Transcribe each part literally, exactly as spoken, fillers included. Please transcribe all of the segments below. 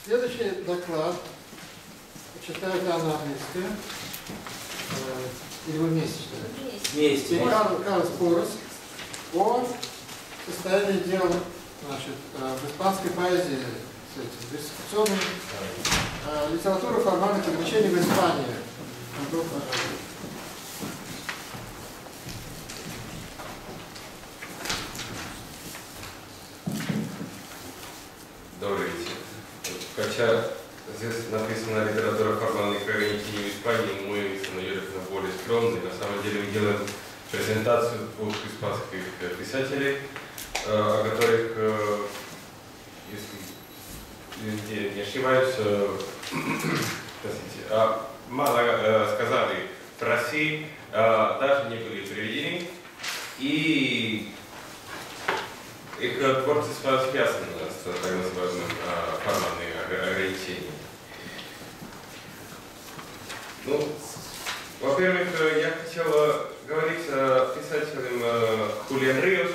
Следующий доклад, читаю я на английском, или вы вместе читаете? Вместе. Карл, Карл Спорос о состоянии дел, значит, в испанской поэзии, реституционной литературы формальных ограничений в Испании. Добрый вечер. Хотя здесь написано литература формальных ограничений в Испании, мы с Юрьевной более скромные. На самом деле мы делаем презентацию двух испанских писателей, о которых, если не ошибаюсь, мало сказали в России, даже не были переведены. И их творчество связано с так называемым формальным ограничением. Ну, во-первых, я хотел говорить о писателе Хулиан Риос.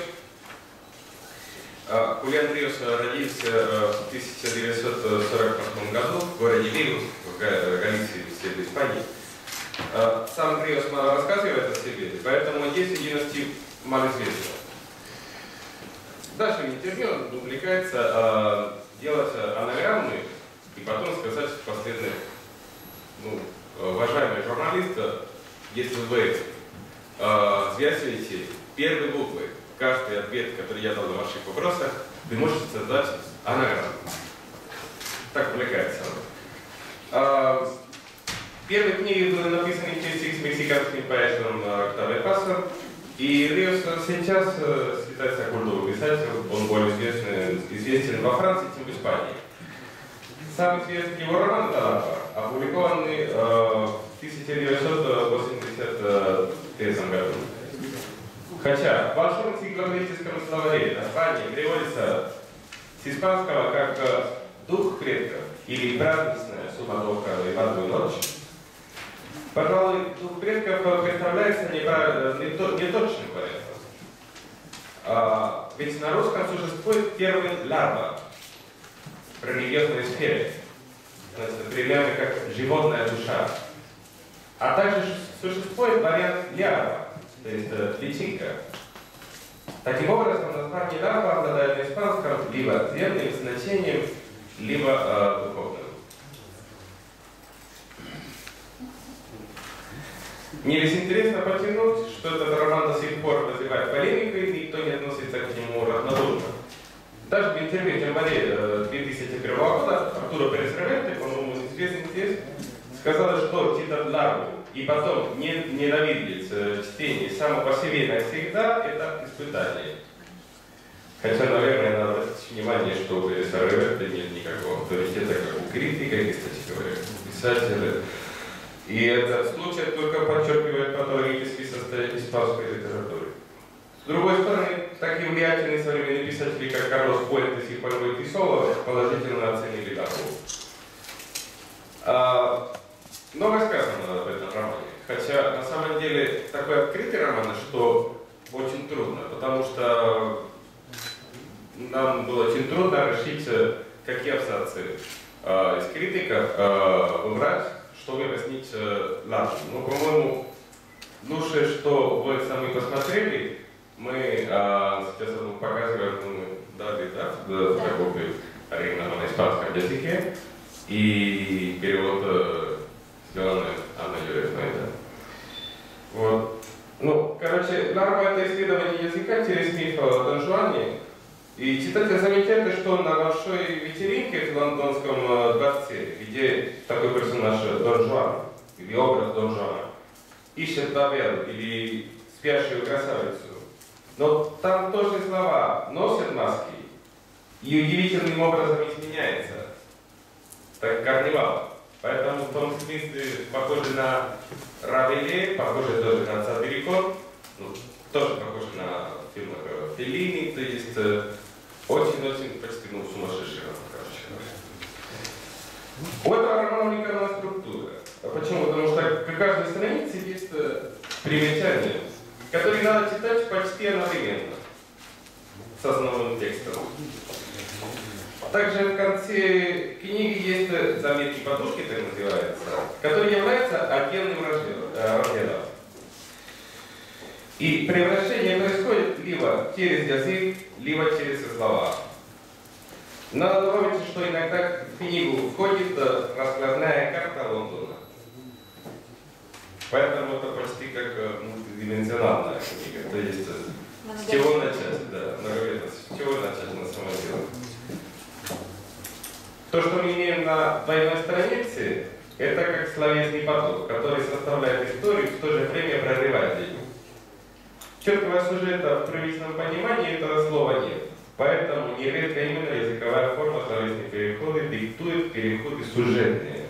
Хулиан Риос родился в тысяча девятьсот сорок восьмом году в городе Вильнюс, в Галисии, в севере Испании. Сам Риос мало рассказывает о себе, поэтому есть единственный малоизвестный. Даже в интервью он увлекается э, делать анаграммы и потом сказать последнее, ну, уважаемые журналисты, если вы э, связываете первые буквы, каждый ответ, который я дал на ваших вопросах, вы можете создать анаграмму. Так увлекается он. Э, первые книги были написаны вместе с мексиканским поэтом Октавио Пасо. И Риос сейчас считается культурным писателем, он более известен, известен во Франции, чем в Испании. Самый известный его роман «Талапа», опубликованный э, в тысяча девятьсот восемьдесят третьем году. Хотя в большом энциклопедическом словаре название переводится с испанского как «дух предков» или «праздничная суматоха ивановой ночи». Пожалуй, дух предков представляется неточным вариантом. А, ведь на русском существует термин «ларва» в религиозной сфере, значит, определяемый как «животная душа». А также существует вариант «лярва», то есть личинка. Таким образом, название «ларва» обладает на испанском либо земным значением, либо э, духовным. Мне лишь интересно подчеркнуть, что этот роман до сих пор вызывает полемику, и никто не относится к нему равнодушно. Даже в интервью в январе две тысячи первого года Артуро Перес Ревенте, по-моему, известный здесь, сказал, что читать «Ларву» и потом не ненавидеть чтение само по себе навсегда – это испытание. Хотя, наверное, надо обратить внимание, что у Переса Ревенте нет никакого авторитета, как у критика, и, кстати говоря, у писателя. И этот случай только подчеркивает патологический состояние испанской литературы. С другой стороны, такие влиятельные современные писатели, как Карлос Фуэнтес и Хуан Руй Писоло, положительно оценили Ларву. А, много сказано об этом романе, хотя на самом деле такой открытый роман, что очень трудно, потому что нам было очень трудно решить, какие абзацы а, из критиков а, убрать, чтобы объяснить э, Ларву. Ну, по-моему, лучше, что вы сами посмотрели, мы э, сейчас вам показываем, мы дали, да, копию оригинала на испанском языке, и перевод э, сделанный Анной Юрьевной, да. Вот. Ну, короче, Ларва — это исследование языка через миф о Дон Жуане. И читатель замечает, что на большой вечеринке в лондонском дворце, где такой персонаж Дон Жуан, или образ Дон Жуана, ищет Бабел или спящую красавицу. Но там тоже слова носят маски и удивительным образом изменяется. Так карнивал. Поэтому в том смысле похоже на Равеле, похоже тоже на Цапирикон, ну, тоже похоже на фильм Феллини, то есть очень-очень почти ну, сумасшедший роман, короче говоря. У этого романа уникальная структура. Почему? Потому что к каждой странице есть примечания, которые надо читать почти одновременно с основным текстом. Также в конце книги есть заметки подушки, так называется, которые являются отдельным разделом. И превращение происходит либо через язык, либо через слова. Надо добавить, что иногда в книгу входит раскладная карта Лондона. Поэтому это почти как мультидименsionальная книга. То есть с чего начать, да, многоведность, с чего начать на самом деле. То, что мы имеем на двойной странице, это как словесный поток, который составляет историю, в то же время прорывает ее. Четкого сюжета в привычном понимании этого слова нет. Поэтому нередко именно языковая форма словесных переходов диктует переходы сюжетные.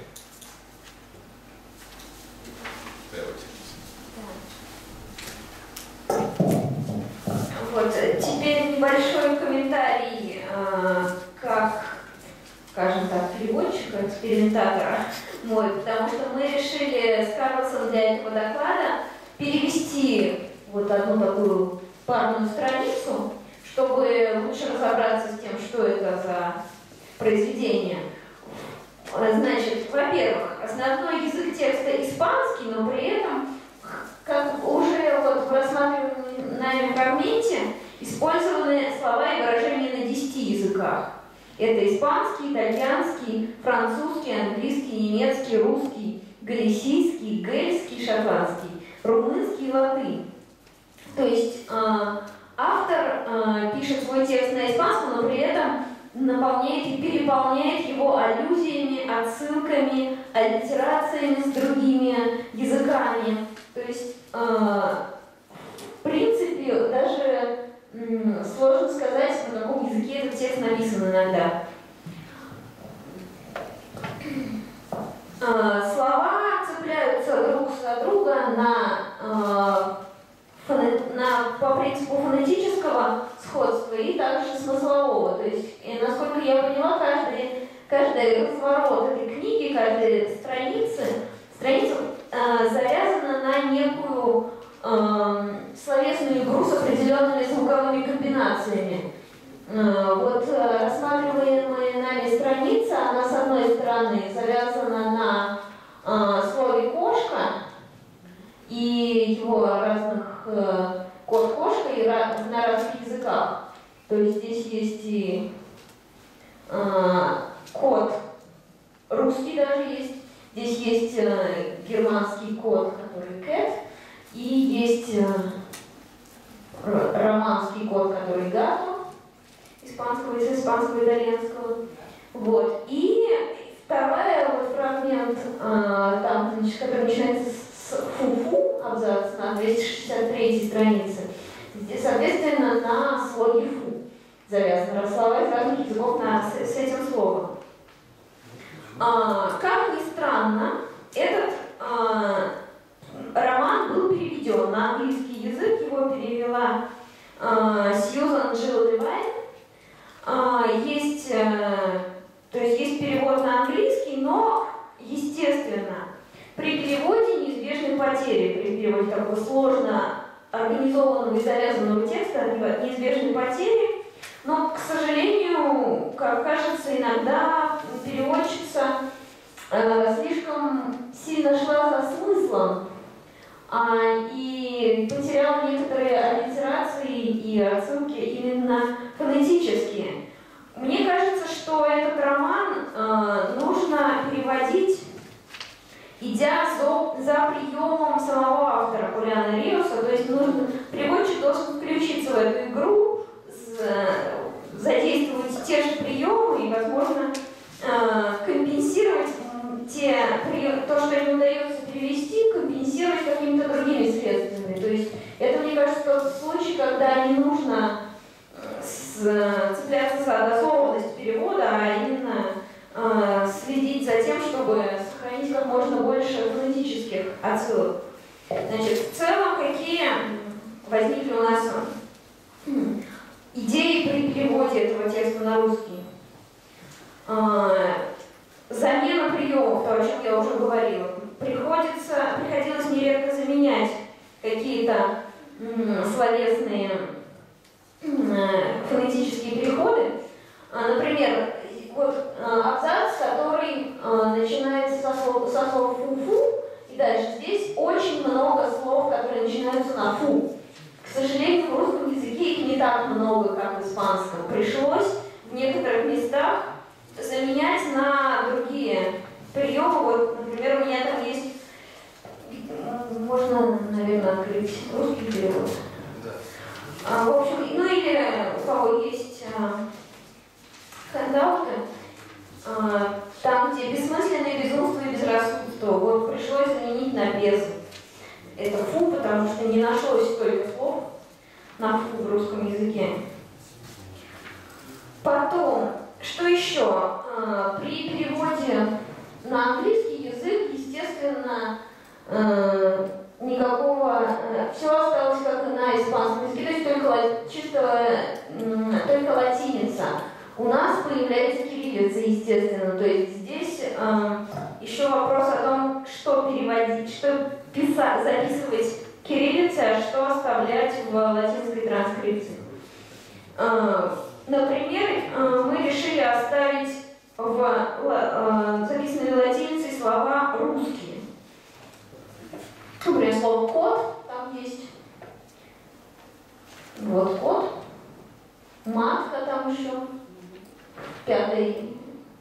Вот, теперь небольшой комментарий, как, скажем так, переводчика, экспериментатора мой, потому что мы решили с Карлосом для этого доклада перевести вот одну такую парную страницу, чтобы лучше разобраться с тем, что это за произведение. Значит, во-первых, основной язык текста испанский, но при этом, как уже вот в рассматриваемом нами фрагменте, использованы слова и выражения на десяти языках. Это испанский, итальянский, французский, английский, немецкий, русский, галисийский, гельский, шотландский, румынский и латынь. То есть э, автор э, пишет свой текст на испанском, но при этом наполняет и переполняет его аллюзиями, отсылками, аллитерациями с другими языками. То есть, э, в принципе, даже э, сложно сказать, на каком языке этот текст написан иногда. Э, слова цепляются друг за друга на, э, фоне, на, по принципу фонетического сходства и также смыслового. То есть, и, насколько я поняла, каждый, каждый разворот этой книги, каждая страница, страница э, завязана на некую э, словесную игру с определенными звуковыми комбинациями. Э, вот э, рассматриваемая нами страница, она с одной стороны завязана на э, слове «кошка» и его разных э, кот-кошка и ra на разных языках. То есть здесь есть и э, кот русский даже есть, здесь есть э, германский кот, который cat, и есть э, романский кот, который gatto, испанского, из испанского, итальянского. Вот. И второй вот фрагмент, э, там, значит, который начинается с фу-фу, абзац на двести шестьдесят третьей странице. Здесь, соответственно, на слоге фу завязаны слова из разных языков на, с, с этим словом. А, как ни странно, этот а, роман был переведен на английский язык, его перевела а, Сьюзан Джилл Левайн. А, есть, а, то есть есть перевод на английский, но, естественно, при переводе неизбежны потери. При переводе такого сложно организованного и завязанного текста неизбежны потери. Но, к сожалению, как кажется, иногда переводчица э, слишком сильно шла за смыслом э, и потеряла некоторые аллитерации и отсылки именно фонетические. Мне кажется, что этот роман э, нужно переводить, идя за, за приемом самого автора Хулиана Риоса, то есть нужно, переводчик должен включиться в эту игру, задействовать те же приемы и, возможно, компенсировать те, то, что не удается перевести, компенсировать какими-то другими средствами. То есть это, мне кажется, тот случай, когда не нужно цепляться за дословность перевода, а именно следить за тем, чтобы сохранить как можно больше фонетических отсылок. Значит, в целом, какие возникли у нас идеи при переводе этого текста на русский? Замена приемов, то, о чем я уже говорила. Приходится, приходилось нередко заменять какие-то словесные фонетические переходы. Например, вот э, абзац, который э, начинается со слова, со слова фу-фу, и дальше здесь очень много слов, которые начинаются на фу. К сожалению, в русском языке их не так много, как в испанском. Пришлось в некоторых местах заменять на другие приемы. Вот, например, у меня там есть, можно, наверное, открыть русский перевод. А, в общем, ну или у кого есть а, хендауты, а, там, где бессмысленное безумство и безрассудство, вот пришлось заменить на без. Это фу, потому что не нашлось столько слов на фу в русском языке. Потом, что еще? А, при переводе на английский язык, естественно, а, никакого, все осталось как и на испанском языке, то есть только чисто только латиница. У нас появляется кириллица, естественно, то есть здесь э, еще вопрос о том, что переводить, что писать, записывать кириллицей, а что оставлять в латинской транскрипции. Э, например, э, мы решили оставить в э, записанной латиницей слова русские. Например, слово кот, там есть вот кот, матка там еще, пятой,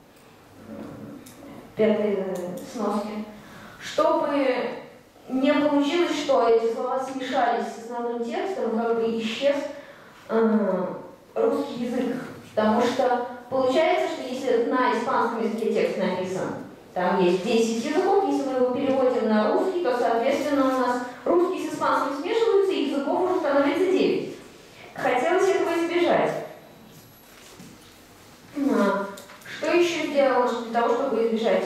пятой сноски. Чтобы не получилось, что эти слова смешались с основным текстом, как бы исчез э, русский язык. Потому что получается, что если на испанском языке текст написан, там есть десять языков, если мы его переводим на русский, то, соответственно, у нас русский с испанским смешиваются, и языков уже становится девять. Хотелось этого избежать. А, что еще сделано для того, чтобы избежать,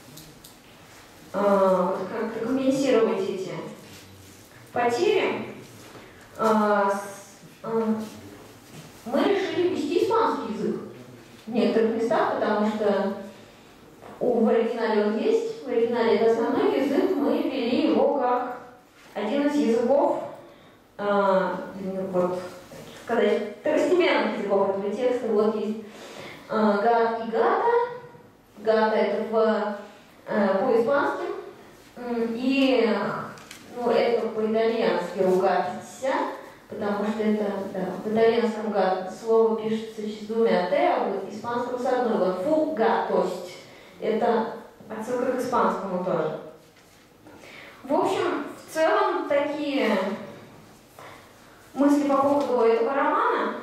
а, как компенсировать эти потери? А, с, а, мы решили ввести испанский язык в некоторых местах, потому что в оригинале он есть, в оригинале это основной язык, мы ввели его как один из языков, э, вот, сказать, второстепенных языков этого текста. Вот есть э, гад и гата, гата это в, э, по-испански, и ну, это по-итальянски ругаться, потому что это, да, в итальянском гад слово пишется с двумя т, а в испанском с одной, вот фугатость. Это отсылка к испанскому тоже. В общем, в целом, такие мысли по поводу этого романа.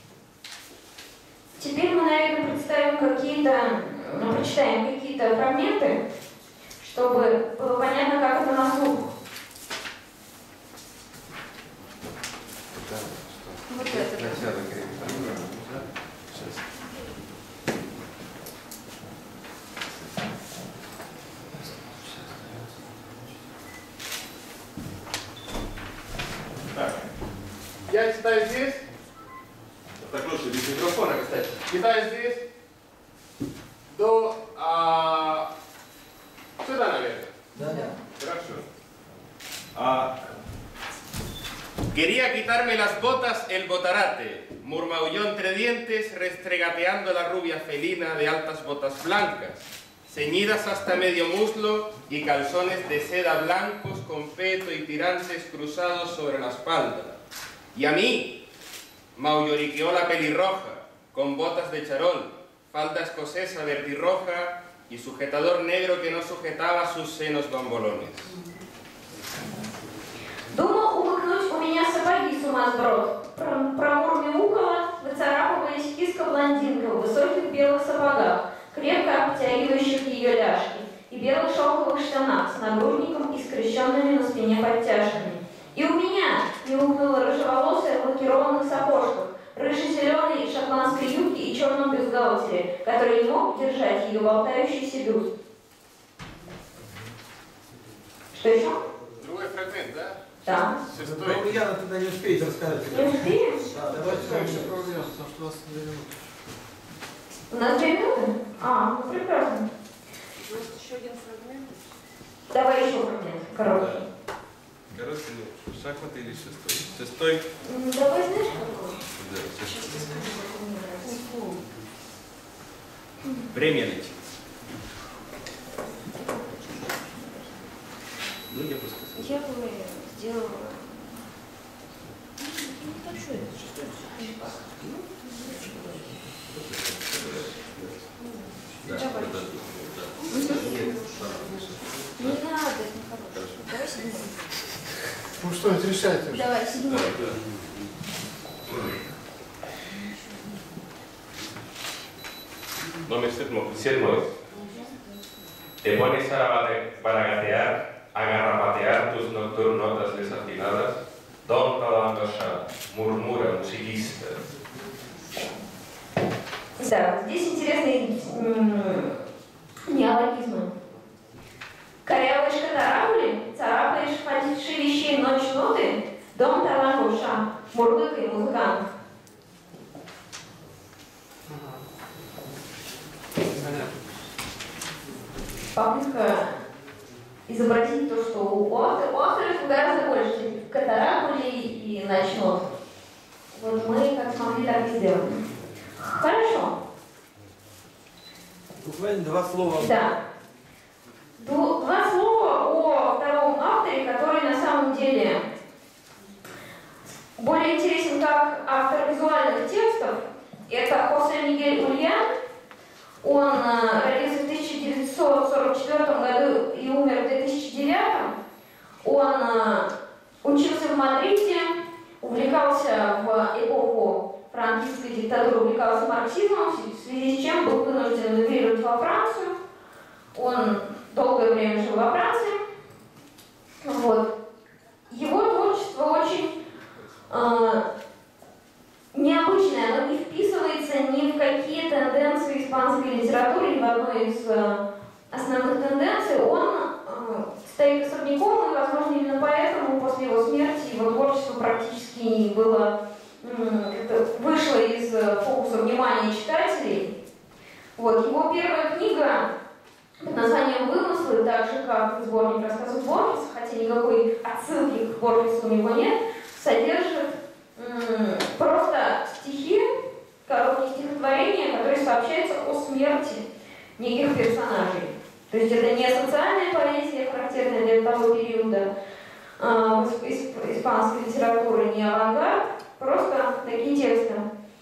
Теперь мы, наверное, представим какие-то, ну, прочитаем какие-то фрагменты, чтобы было понятно, как это на слух. Вот это. Я читаю здесь. Так лучше без микрофона, кстати. Читаю здесь. До а, сюда, наверное. Да, да. Хорошо. А... Quería quitarme las botas el botarate, murmaulló entre dientes, restregateando la rubia felina de altas botas blancas, ceñidas hasta medio muslo y calzones de seda blancos con peto y tirantes cruzados sobre la espalda. Y a mí, maulloriqueó la pelirroja, con botas de charol, falda escocesa verdirroja y sujetador negro que no sujetaba sus senos bambolones. Думал умыкнуть у меня сапоги, сумасброд. Промурмяукала, выцарапываясь киска-блондинка в высоких белых сапогах, крепко обтягивающих ее ляжки, и белых шелковых штанах с нагрудником и скрещенными на спине подтяжками. И у меня мяукнула рыжеволосая в лакированных сапожках, рыжезеленой шотландской юбке и черном бюстгальтере, который не мог держать ее болтающийся бюст. Что еще? Другой фрагмент, да? Да. Шестой. Вы, Яна, тогда не успеете рассказать. Не успеем? Да, Давайте давайте дальше проведем, потому что у вас две минуты. У нас две минуты? А, ну прекрасно. Может, еще один фрагмент? Давай еще фрагмент, короткий. Короткий, ну, шахматы или шестой? Шестой? М, Давай знаешь какой? Да, шестой. Время началось. Ну, я просто... Я бы сделала... Ну, так что это? Что это? Да, Давай. это- Не надо, это нехорошо. Давай седьмой. Ну что, это решайте уже. Давай, седьмой. Номер седьмой. седьмой. Te pones a bate- para gatear, a garrapatear tus nocturnotas desafinadas, Don Talangasha, murmura musiquista. Да, здесь интересные м, неологизмы. Корявые шкатараули, царапаешь фальши вещей ночь ноты, дом талангуша, мурлыкай музыкант. Понятно. Попытка изобразить то, что у автора, у авторов гораздо больше катаракулей и ночнот. Вот мы как смогли, так и сделали. Хорошо. Буквально два слова. Да. Ду- Два слова о втором авторе, который на самом деле более интересен как автор визуальных текстов. Это Хосе Мигель Ульян. Он э, родился в тысяча девятьсот сорок четвёртом году и умер в две тысячи девятом. Он э, учился в Мадриде, увлекался в эпоху франкистской диктатуры, увлекался марксизмом, в связи с чем был вынужден эмигрировать во Францию. Он долгое время жил во Франции. Вот. Его творчество очень э, необычное, оно не вписывается ни в какие тенденции испанской литературы, ни в одной из э, основных тенденций. Он э, стоит особняком, и, возможно, именно поэтому после его смерти его творчество практически не было, э, вышло из э, фокуса внимания читателей. Вот. Его первая книга под названием «Вымыслы», так же как сборник рассказов Борхеса, хотя никакой отсылки к Борхесу у него нет, содержит м, просто стихи, короткие стихотворения, которые сообщаются о смерти неких персонажей. То есть это не социальная поэзия, характерная для того периода э, исп- испанской литературы, не авангард, просто такие тексты.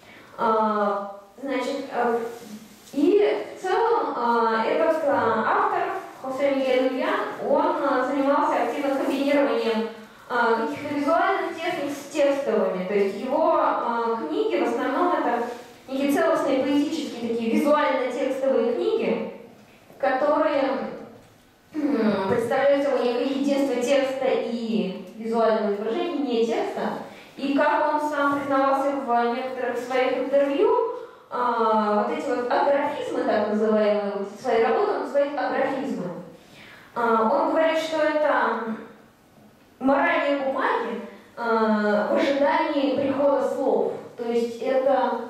Э, значит, э, и в целом э, этот э, автор, Хосе Мигель Ульян, он э, занимался активно комбинированием э, каких-то визуальных техник с текстовыми. То есть его э, книги в основном это некие целостные поэтические такие визуально-текстовые книги, которые э, представляют собой некое единство текста и визуального изображения, не текста. И как он сам признавался в некоторых своих интервью, А, вот эти вот аграфизмы, так называемые, вот свои работы он называет аграфизмы. А, он говорит, что это моральные бумаги а, в ожидании прихода слов. То есть это,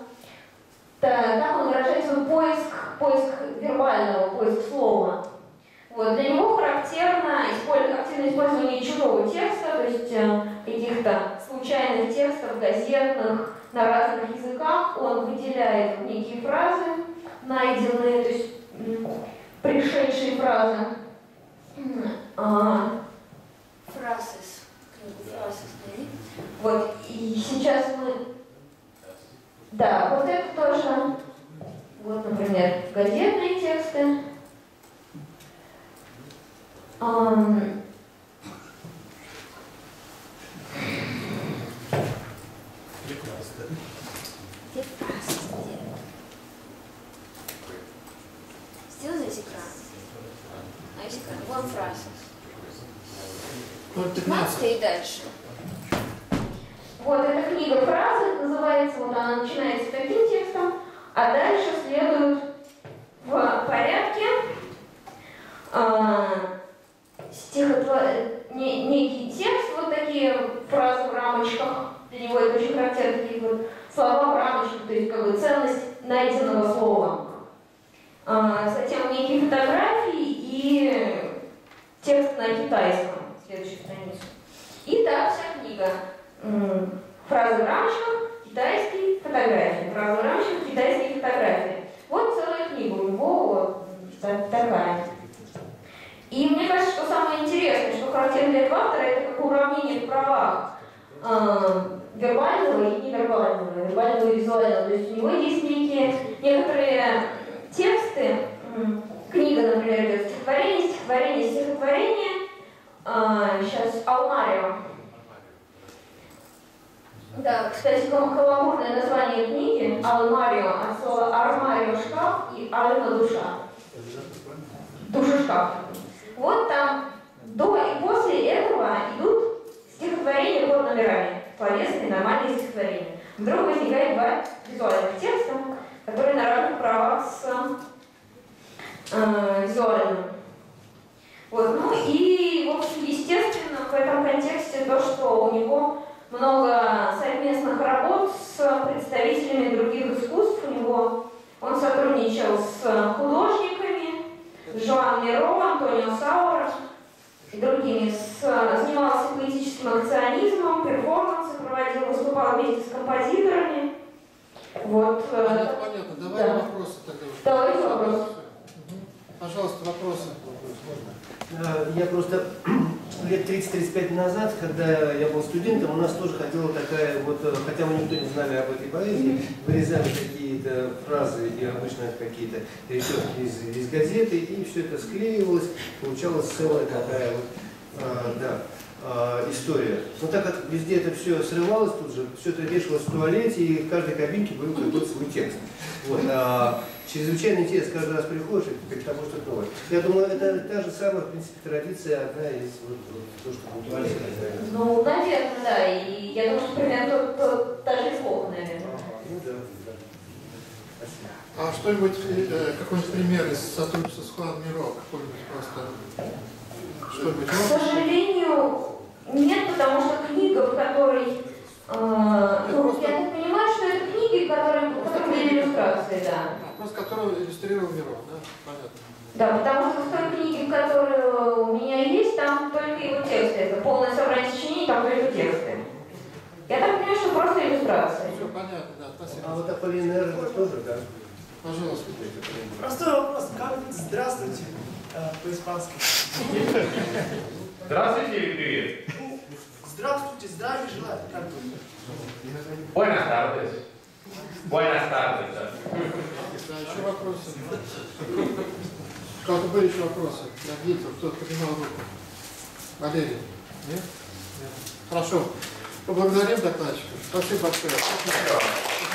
так он выражает свой поиск, поиск вербального, поиск слова. Вот. Для него характерно использ... активное использование чужого текста, то есть э, каких-то случайных текстов, газетных, на разных языках. Он выделяет некие фразы, найденные, то есть пришедшие фразы. А, Фразис. Фразис, найди. вот, и сейчас мы... Да, вот это тоже. Вот, например, газетные тексты. Ам, Где фразис? Где? Сделай здесь экран. А есть экран? Вон фразис. Ну, пятнадцать и дальше. Вот эта книга фразы называется, вот она начинается таким текстом, а дальше следует в порядке э, стихотвор... не, некий текст, вот такие фразы в рамочках, для него это очень характерно, такие вот слова в рамочках, то есть как бы ценность найденного слова. Э, затем некие фотографии и текст на китайском, следующую страницу. И так вся книга. Фразы в рамочках, китайские фотографии. Фразы в рамочках, китайские фотографии. Вот целая книга у интересно, что характерно для автора, это как уравнение в правах э, вербального и невербального, вербального и визуального. То есть у него есть некие, некоторые тексты, книга, например, идет стихотворение, стихотворение, стихотворение, э, сейчас Алмарио. Да, кстати, каламбурное название книги Алмарио от слова армарио шкаф и альма душа. Душа шкаф. Вот там до и после этого идут стихотворения под номерами. Словесные, нормальные стихотворения. Вдруг возникает два визуальных текста, которые на равных правах с э, визуальным. Вот. Ну и, в общем, естественно, в этом контексте то, что у него много совместных работ с представителями других искусств. У него он сотрудничал с художниками, Жоан Миро, Антонио Саура и другими. С, занимался поэтическим акционизмом, перформансы проводил, выступал вместе с композиторами. Вот. Понятно, понятно. Давай да. вопросы тогда. Давайте вопросы. Пожалуйста, вопросы. Я просто лет тридцать-тридцать пять назад, когда я был студентом, у нас тоже ходила такая вот, хотя мы никто не знали об этой поэзии, вырезали какие-то фразы и обычно какие-то рисунки из, из газеты, и все это склеивалось, получалась целая такая вот, а, да, а, история. Но так как везде это все срывалось тут же, все это вешалось в туалете, и в каждой кабинке был какой-то свой текст. Вот, а, чрезвычайно интересно, каждый раз приходишь и к тому, что новое. Я думаю, это та же самая, в принципе, традиция, одна из вот, вот, то, что в туалете. Ну, наверное, да. И я думаю, что примерно тот, тот, та же эпоха, наверное. Ну да, да. Спасибо. А что-нибудь, э, какой-нибудь пример из сотрудничества с Хуан Миро, какой-нибудь просто что-нибудь? К сожалению, нет, потому что книга, в которой... Э, ну, просто... Я так понимаю, что это книги, которые, которые были иллюстрации, да. Просто которого иллюстрировал Миро, да? Понятно. Да, потому что в той книге, которая у меня есть, там только его тексты. Это полное собрание сочинений, там только тексты. Я так понимаю, что просто иллюстрация. Все понятно, да, спасибо. А вот Аполлинер это тоже, да? Пожалуйста. Простой вопрос. Как здравствуйте э, по-испански? Здравствуйте или привет? Ну, здравствуйте, здравия желаю. Как бы. Buenas tardes. Buenas tardes, да. Да, еще вопросы? У кого-то были еще вопросы? Я видел, кто-то поднимал руку. Валерий? Нет? Нет. Хорошо. Поблагодарим докладчика. Спасибо большое. Спасибо.